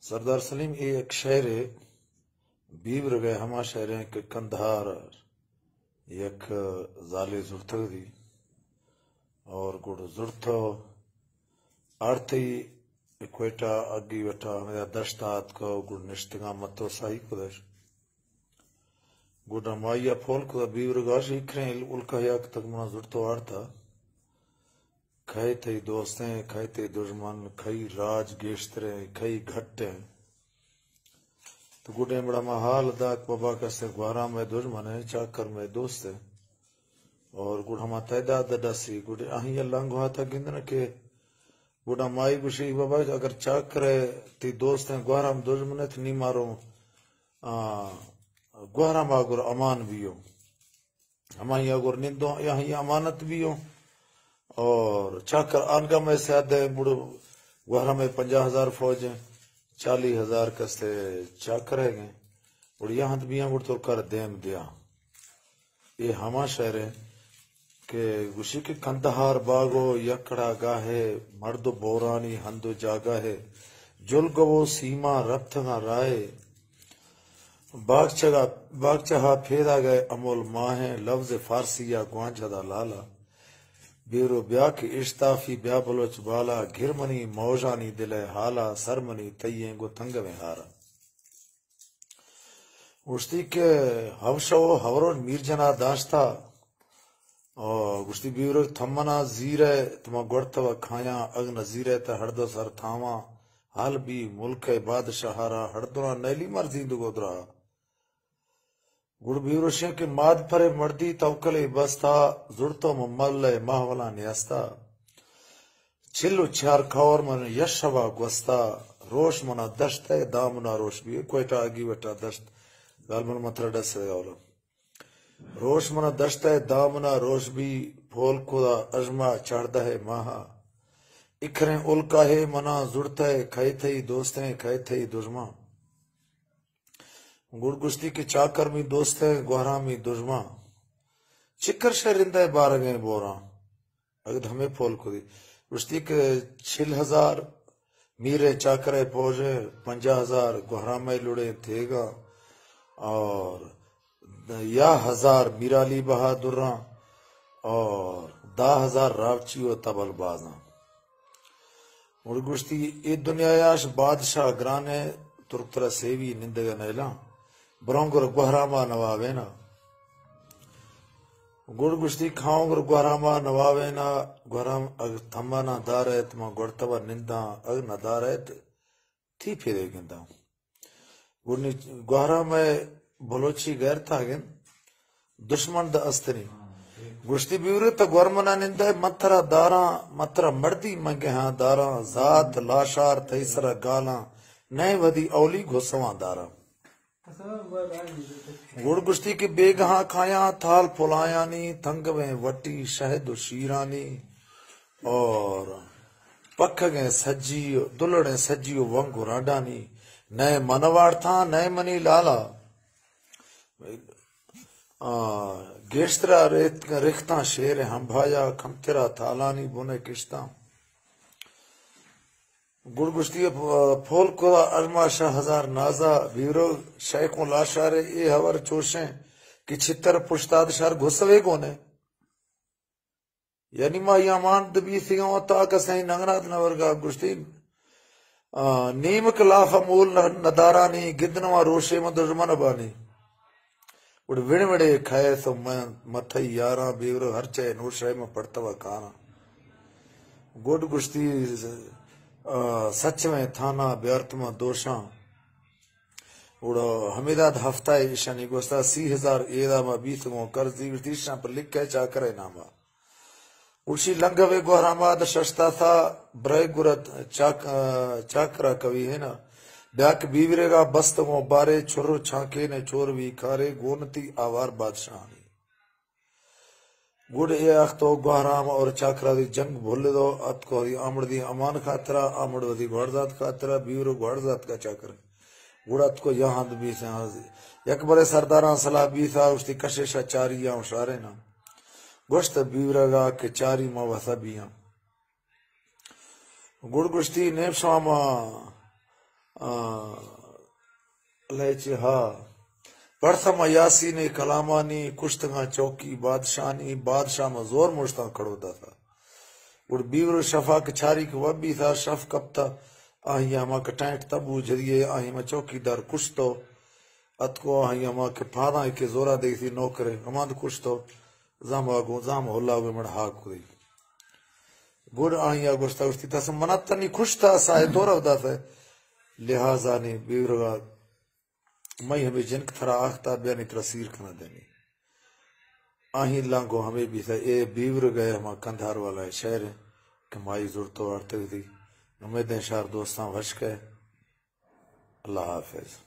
سردار سلیم یہ ایک شہر ہے بیور گئے ہما شہر ہیں کہ کندھار یک زالے زرتگ دی اور گڑ زرتو آرتی کوئٹہ اگی وٹا ہمیں دشتات کو گڑ نشتگاں متو سائی کدش گڑ مائیا پھول کدا بیور گاش اکھریں الکا یک تک منا زرتو آرتا کھائی تھی دوستیں کھائی تھی دشمن کھائی راج گیشتریں کھائی گھٹیں تو گڈے بڑا محال داک بابا کسے گوارا میں دشمن ہے چاکر میں دوست ہے اور گڈ ہما تعداد ڈسی گڈے آہیں اللہ گوہا تھا گندن کے گڈا مائی گوشی بابا اگر چاکر ہے تی دوست ہیں گوارا میں دشمن ہے تو نہیں مارو گوارا میں اگر امان بھی ہو ہمیں اگر نندو یہاں امانت بھی ہو اور چاکر آنگا میں سے آدھے بڑو گوارا میں 50,000 فوج ہیں 40,000 کسے چاکر ہے گئے اور یہاں بھی ہیں تو کر دیم دیا یہ ہما شہر ہے کہ گوشی کے کندہار باغو یکڑا گاہے مرد بورانی ہندو جاگا ہے جلگو سیما ربتگا رائے باغ چہا پھیدا گئے امول ماہیں لفظ فارسی یا گوانجہ دا لالا بیرو بیا کی اشتافی بیا بلوچ بالا گھر منی موجانی دلے حالا سر منی تیئیں گو تنگ میں ہارا گشتی کے حوشو حورو میر جنا داشتا اور گشتی بیرو تھمنا زیرے تمہ گوڑتا و کھایا اگ نزیرے تا ہردو سر تھاما حال بھی ملک بادشاہارا ہردونا نیلی مرزی دو گودرا گڑ بیروشیں کے ماد پرے مردی توکلے بستا زڑتو ممل ماہولا نیاستا چلو چھار کھور من یشوا گوستا روش منا دشت ہے دامنا روش بھی کوئٹا آگی وٹا دشت غالباً مطرح ڈس ہے اولا روش منا دشت ہے دامنا روش بھی پھول کدا اجما چاردہ ہے ماہا اکھریں الکا ہے منا زڑتا ہے کھائی تھئی دوستیں کھائی تھئی دشمن گڑ گشتی کے چاکر میں دوست ہے گوہرا میں دشمن چکر شہرندہ بار گئے بورا اگر ہمیں پھول کو دی گشتی کے 6,000 میرے چاکرے پوجے 50,000 گوہرا میں لڑے تھے گا اور 10,000 میرالی بہادراں اور 10,000 راوچی و تبل بازاں اور گشتی ای دنیا یاش بادشاہ گرانے ترکترہ سیوی نندگا نیلا برونگر گوہراما نواوینا گڑ گشتی کھاؤں گر گوہراما نواوینا گوہرام اگر تھمانا دارت ما گوڑتبا نندا اگر نہ دارت تھی پھیرے گندا گڑنی گوہرام بلوچی غیر تھا گن دشمن دا استنی گشتی بیوری تا گورمنا نندا مترا داراں مترا مردی منگے ہاں داراں ذات لاشار تیسرا گالاں نئے ودی اولی گھسواں داراں گڑ گشتی کے بیگہاں کھایا تھال پھلایانی تھنگویں وٹی شہد و شیرانی اور پکھ گئے سجی دلڑیں سجی و ونگ و رانڈانی نئے منوار تھا نئے منی لالا گیشترا رختاں شیر ہم بھایا کھمترا تھالانی بنے کشتاں گڑ گشتی پھول کو ارما شاہ ہزار نازا بیرو شیخوں لاشارے اے ہور چوشیں کہ چھتر پشتاد شار گھسوے گونے یعنی ما یامان دبی سیگاں تا کسیں نگنات نورگا گشتی نیم کلاف مول ندارانی گدنوا روشے میں دشمن بانی گڑ وڑے کھائے سو متھئی یاراں بیرو ہر چے نوشے میں پڑتوا کانا گڑ گشتی سچ میں تھانا بیارتما دوشاں اوڑا حمیداد ہفتہ ایشانی گوستا 30,000 ایدہ ما 20 گو کرزی ویشتیشاں پر لکھے چاکرے ناما اوشی لنگوے گوہراماد ششتا تھا برائے گرد چاکرہ کوی ہے نا بیاک بیورے گا بستگوں بارے چھرو چھانکے نے چوروی کارے گونتی آوار بادشاہانی گوڑ اے اختو گوہرام اور چاکرہ دی جنگ بھول دو ات کو دی آمڑ دی امان خاطرہ آمڑ دی گوڑزات خاطرہ بیورو گوڑزات کا چاکر گوڑ ات کو یہاں دبی سے یک برے سرداراں صلاح بھی تھا اس دی کششہ چاریاں اشارے نا گوشت بیورہ گا کہ چاری ما وثبیاں گوڑ گشتی نیب شاما لیچے ہا پڑھتم یاسین کلامانی کشتگاں چوکی بادشاہنی بادشاہ میں زور مشتاں کھڑو دا تھا اور بیور شفا کے چھاری کے وبی تھا شف کب تھا آہی ہما کے ٹینٹ تبو جدیے آہی میں چوکی دار کشتو ات کو آہی ہما کے پھادا کے زورا دیکھ تھی نوکرے ہمان کشتو زام آگو زام ہولا ہوئے مڑ ہاک ہوئی گوڑ آہی آگوشتا گوشتی تھا سم مناتنی خوش تھا سائے دورا ہوتا تھا لہذا نے بیورگا میں ہمیں جنک تھرا آختا بیانی ترسیر کنا دینی آہی لانگو ہمیں بھی تھا اے بیور گئے ہما کندھار والا ہے شہر ہے کہ مائی زورتو آرتے تھی امیدیں شہر دوستان وش گئے اللہ حافظ